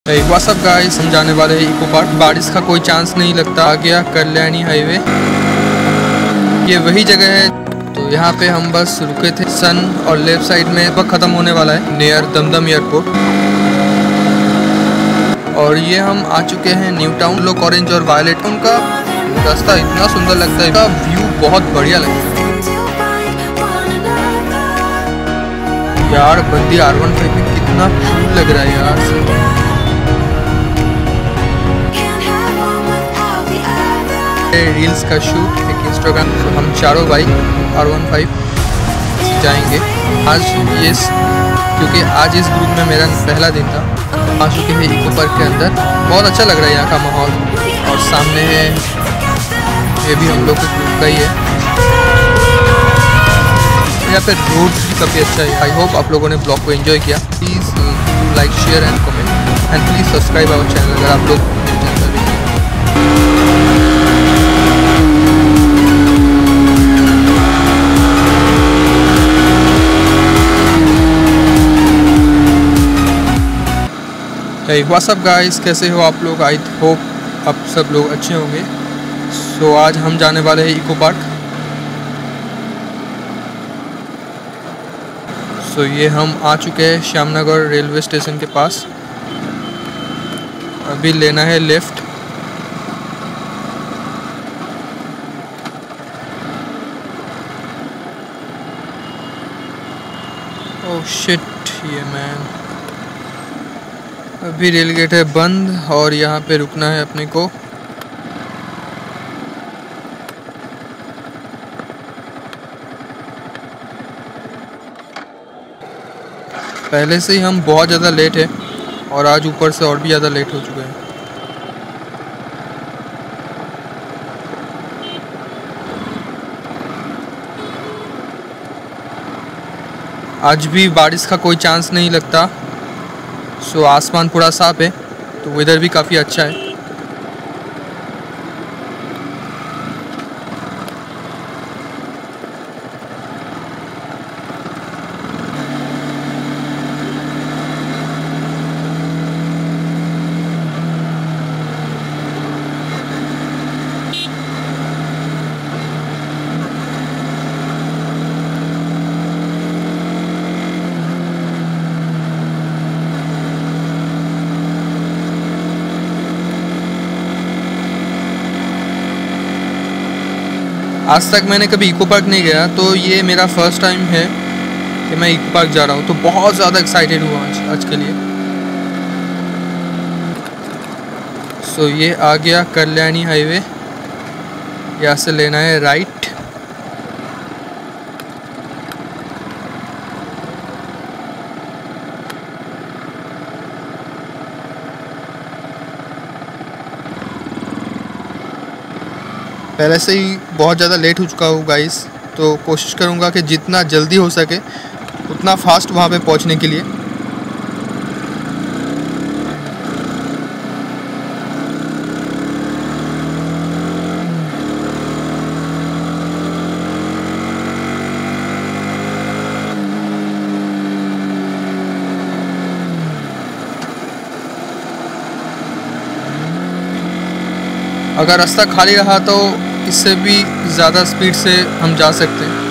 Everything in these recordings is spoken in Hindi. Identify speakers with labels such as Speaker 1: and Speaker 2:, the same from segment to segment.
Speaker 1: व्हाट्स अप गाइस, हम जाने वाले हैं इको पार्क। बारिश का कोई चांस नहीं लगता। आ गया कल्याणी हाईवे, ये वही जगह है। तो यहाँ पे हम बस रुके थे सन और लेफ्ट साइड में वक्त खत्म होने वाला है नियर दमदम एयरपोर्ट। और ये हम आ चुके हैं न्यू टाउन। लोग ऑरेंज और वायलेट, उनका रास्ता इतना सुंदर लगता है, का व्यू बहुत बढ़िया लगता है यार। बंदी R15 में कितना कूल लग रहा है यार। रील्स का शूट एक इंस्टाग्राम, हम चारों भाई R15 जाएंगे आज। ये क्योंकि आज इस ग्रुप में मेरा पहला दिन था। आ चुके हैं इको पार्क के अंदर, बहुत अच्छा लग रहा है यहाँ का माहौल। और सामने है, ये भी हम लोग के ग्रुप का ही है। यहाँ पे रोड भी काफ़ी अच्छा है। आई होप आप लोगों ने ब्लॉग को एंजॉय किया। Please like, share and comment and please subscribe our channel अगर आप लोग व्हाट्स अप गाइस, कैसे हो आप लोग? आई होप आप सब लोग अच्छे होंगे। सो आज हम जाने वाले हैं इको पार्क। सो ये हम आ चुके हैं श्यामनगर रेलवे स्टेशन के पास। अभी लेना है लेफ्ट। ओह शिट, ये मैन, अभी रेल गेट है बंद और यहाँ पे रुकना है अपने को। पहले से ही हम बहुत ज़्यादा लेट है और आज ऊपर से और भी ज़्यादा लेट हो चुके हैं। आज भी बारिश का कोई चांस नहीं लगता। सो आसमान पूरा साफ है, तो वेदर भी काफ़ी अच्छा है। आज तक मैंने कभी इको पार्क नहीं गया, तो ये मेरा फर्स्ट टाइम है कि मैं इको पार्क जा रहा हूँ। तो बहुत ज़्यादा एक्साइटेड हुआ आज के लिए। सो ये आ गया कल्याणी हाईवे, यहाँ से लेना है राइट। पहले से ही बहुत ज़्यादा लेट हो चुका हूँ गाइस, तो कोशिश करूँगा कि जितना जल्दी हो सके उतना फास्ट वहाँ पे पहुँचने के लिए। अगर रास्ता खाली रहा तो इससे भी ज़्यादा स्पीड से हम जा सकते हैं।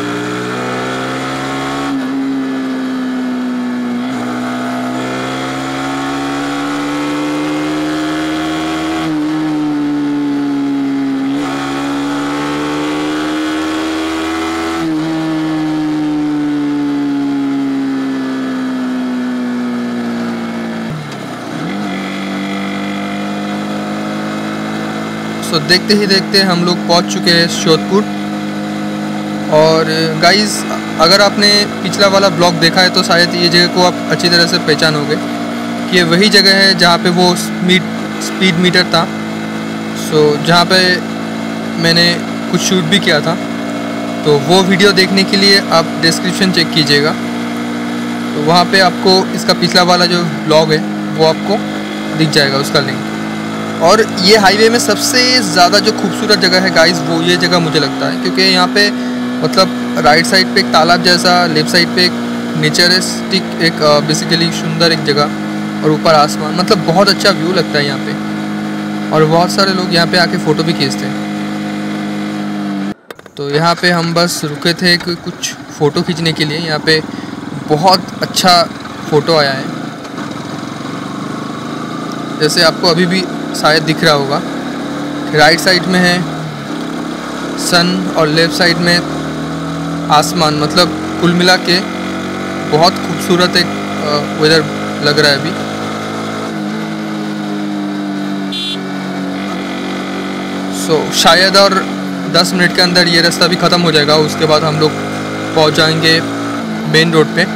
Speaker 1: सो देखते ही देखते हम लोग पहुंच चुके हैं जोधपुर। और गाइस, अगर आपने पिछला वाला ब्लॉग देखा है तो शायद ये जगह को आप अच्छी तरह से पहचानोगे कि ये वही जगह है जहाँ पे वो स्पीड मीटर था। सो जहाँ पे मैंने कुछ शूट भी किया था, तो वो वीडियो देखने के लिए आप डिस्क्रिप्शन चेक कीजिएगा। तो वहाँ पे आपको इसका पिछला वाला जो ब्लॉग है वो आपको दिख जाएगा, उसका लिंक। और ये हाईवे में सबसे ज़्यादा जो खूबसूरत जगह है गाइस, वो ये जगह मुझे लगता है, क्योंकि यहाँ पे मतलब राइट साइड पे एक तालाब जैसा, लेफ़्ट साइड पे एक नेचरिस्टिक, एक बेसिकली सुंदर एक जगह और ऊपर आसमान, मतलब बहुत अच्छा व्यू लगता है यहाँ पे। और बहुत सारे लोग यहाँ पे आके फ़ोटो भी खींचते हैं। तो यहाँ पे हम बस रुके थे कि कुछ फ़ोटो खींचने के लिए। यहाँ पे बहुत अच्छा फ़ोटो आया है, जैसे आपको अभी भी शायद दिख रहा होगा। राइट साइड में है सन और लेफ़्ट साइड में आसमान, मतलब कुल मिला के बहुत खूबसूरत एक वेदर लग रहा है अभी। शायद और 10 मिनट के अंदर ये रास्ता भी ख़त्म हो जाएगा। उसके बाद हम लोग पहुंच जाएंगे मेन रोड पे।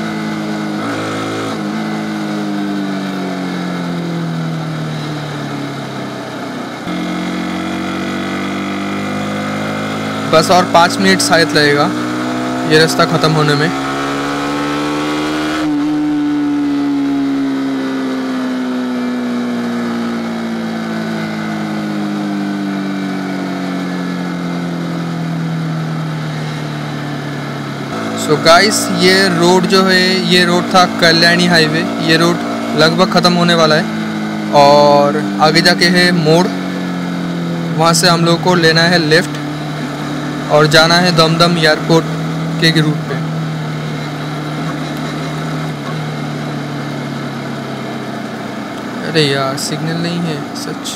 Speaker 1: बस और 5 मिनट शायद लगेगा ये रास्ता ख़त्म होने में। सो गाइस, ये रोड जो है, ये रोड था कल्याणी हाईवे। ये रोड लगभग ख़त्म होने वाला है और आगे जाके है मोड़। वहाँ से हम लोग को लेना है लेफ़्ट और जाना है दमदम एयरपोर्ट के रूट पे। अरे यार, सिग्नल नहीं है सच।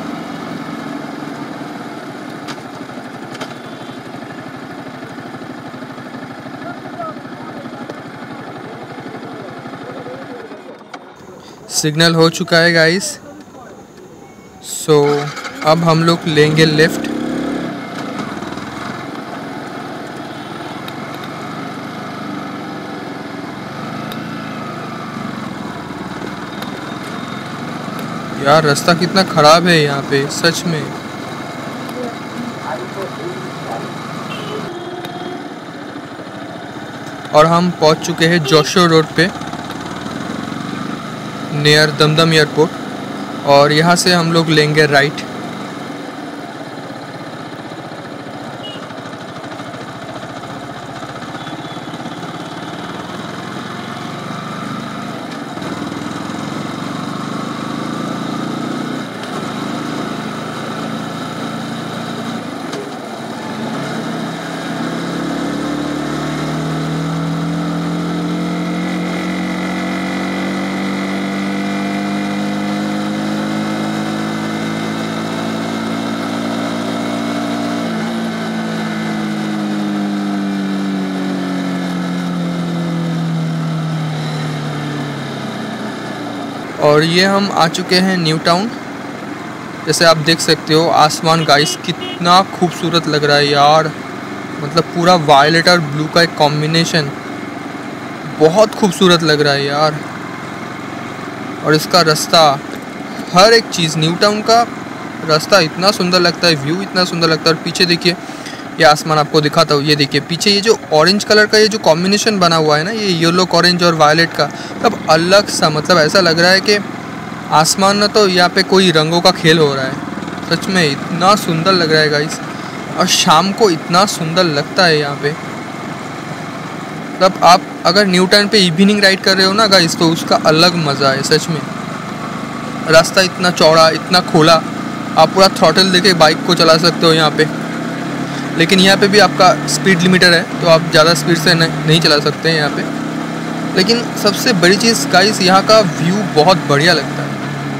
Speaker 1: सिग्नल हो चुका है गाइस। सो अब हम लोग लेंगे लेफ़्ट। यार रास्ता कितना ख़राब है यहाँ पे सच में। और हम पहुँच चुके हैं जोशो रोड पे नियर दमदम एयरपोर्ट और यहाँ से हम लोग लेंगे राइट। और ये हम आ चुके हैं न्यू टाउन। जैसे आप देख सकते हो आसमान गाइस कितना खूबसूरत लग रहा है यार, मतलब पूरा वायलेट और ब्लू का एक कॉम्बिनेशन बहुत खूबसूरत लग रहा है यार। और इसका रास्ता, हर एक चीज़, न्यू टाउन का रास्ता इतना सुंदर लगता है, व्यू इतना सुंदर लगता है। और पीछे देखिए, ये आसमान आपको दिखाता हूँ, ये देखिए पीछे ये जो ऑरेंज कलर का ये जो कॉम्बिनेशन बना हुआ है ना, ये येलो ऑरेंज और वायलेट का, तब अलग सा, मतलब ऐसा लग रहा है कि आसमान में तो यहाँ पे कोई रंगों का खेल हो रहा है। सच में इतना सुंदर लग रहा है गाइस, और शाम को इतना सुंदर लगता है यहाँ पे। तब आप अगर न्यू टाउन पे इवनिंग राइड कर रहे हो ना गाइस, तो उसका अलग मज़ा है सच में। रास्ता इतना चौड़ा, इतना खुला, आप पूरा थ्रॉटल देके बाइक को चला सकते हो यहाँ पे। लेकिन यहाँ पे भी आपका स्पीड लिमिटर है, तो आप ज़्यादा स्पीड से नहीं चला सकते हैं यहाँ पे। लेकिन सबसे बड़ी चीज़ गाइस, यहाँ का व्यू बहुत बढ़िया लगता है।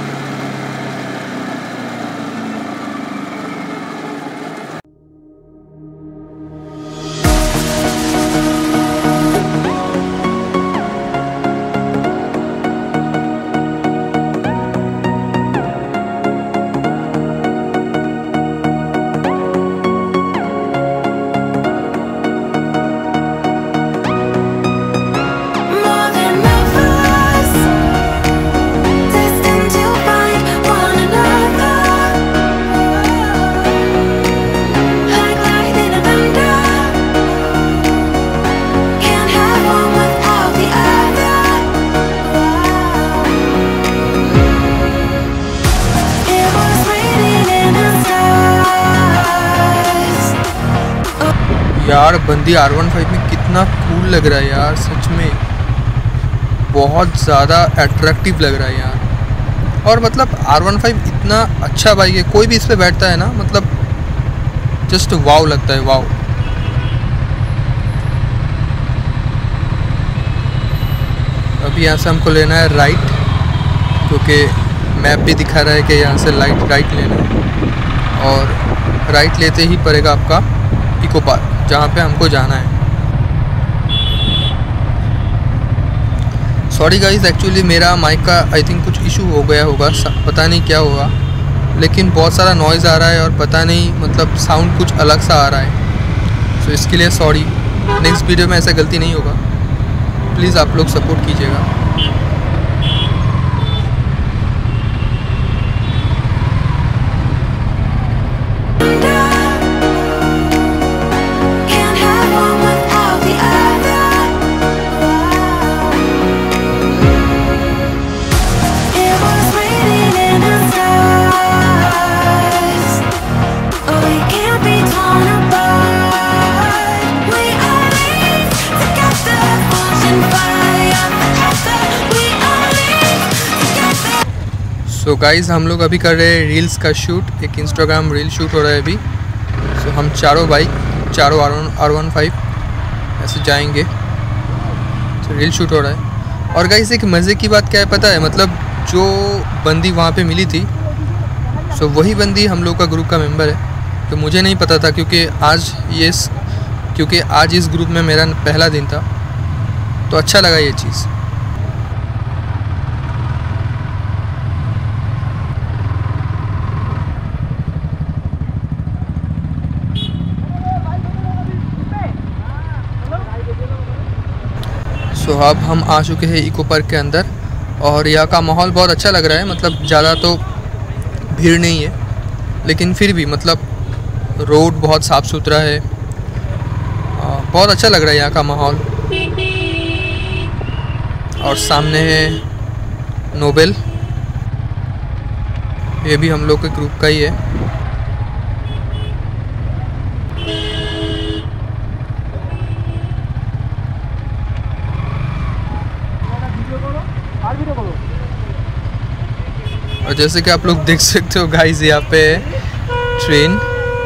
Speaker 1: यार बंदी R15 में कितना कूल लग रहा है यार, सच में बहुत ज़्यादा अट्रैक्टिव लग रहा है यार। और मतलब R15 इतना अच्छा बाइक है, कोई भी इस पे बैठता है ना मतलब जस्ट वाव लगता है, वाव। अभी यहाँ से हमको लेना है राइट, क्योंकि मैप भी दिखा रहा है कि यहाँ से राइट लेना है, और राइट लेते ही पड़ेगा आपका इको पार्क, जहाँ पे हमको जाना है। सॉरी गाइस, एक्चुअली मेरा माइक का आई थिंक कुछ इशू हो गया होगा, पता नहीं क्या होगा, लेकिन बहुत सारा नॉइज़ आ रहा है और पता नहीं मतलब साउंड कुछ अलग सा आ रहा है। सो इसके लिए सॉरी, नेक्स्ट वीडियो में ऐसा गलती नहीं होगा, प्लीज़ आप लोग सपोर्ट कीजिएगा। सो गाइज़, हम लोग अभी कर रहे हैं रील्स का शूट, एक इंस्टाग्राम रील शूट हो रहा है अभी। सो हम चारों बाइक, चारों R15 ऐसे जाएंगे, तो रील शूट हो रहा है। और गाइज़ एक मज़े की बात क्या है पता है, मतलब जो बंदी वहाँ पे मिली थी, सो वही बंदी हम लोग का ग्रुप का मेंबर है। तो मुझे नहीं पता था, क्योंकि आज इस ग्रुप में मेरा पहला दिन था, तो अच्छा लगा ये चीज़। सो अब हम आ चुके हैं इको पार्क के अंदर, और यहाँ का माहौल बहुत अच्छा लग रहा है। मतलब ज़्यादा तो भीड़ नहीं है, लेकिन फिर भी मतलब रोड बहुत साफ़ सुथरा है, बहुत अच्छा लग रहा है यहाँ का माहौल। और सामने है नोबेल, ये भी हम लोग के ग्रुप का ही है। और जैसे कि आप लोग देख सकते हो गाइस, यहाँ पे ट्रेन।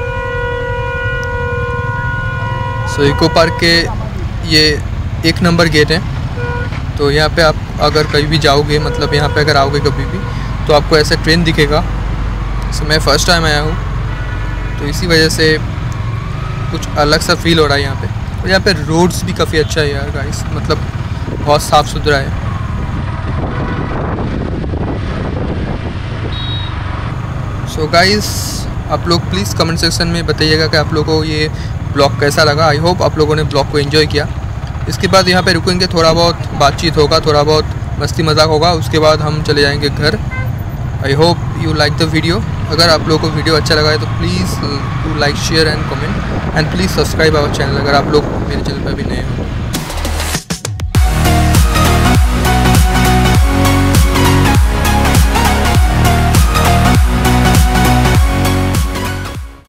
Speaker 1: सो इको पार्क के ये 1 नंबर गेट है, तो यहाँ पे आप अगर कहीं भी जाओगे, मतलब यहाँ पे अगर आओगे कभी भी, तो आपको ऐसे ट्रेन दिखेगा। सो मैं फ़र्स्ट टाइम आया हूँ, तो इसी वजह से कुछ अलग सा फील हो रहा है यहाँ पे। और यहाँ पे रोड्स भी काफ़ी अच्छा है यार गाइस, मतलब बहुत साफ़ सुथरा है। सो गाइस, आप लोग प्लीज़ कमेंट सेक्शन में बताइएगा कि आप लोगों को ये ब्लॉग कैसा लगा। आई होप आप लोगों ने ब्लॉग को एंजॉय किया। इसके बाद यहाँ पे रुकेंगे, थोड़ा बहुत बातचीत होगा, थोड़ा बहुत मस्ती मजाक होगा, उसके बाद हम चले जाएंगे घर। I hope you like the video. अगर आप लोगों को वीडियो अच्छा लगा है तो please do like, share and comment, and please subscribe our channel अगर आप लोग मेरे चैनल पर भी नए हो।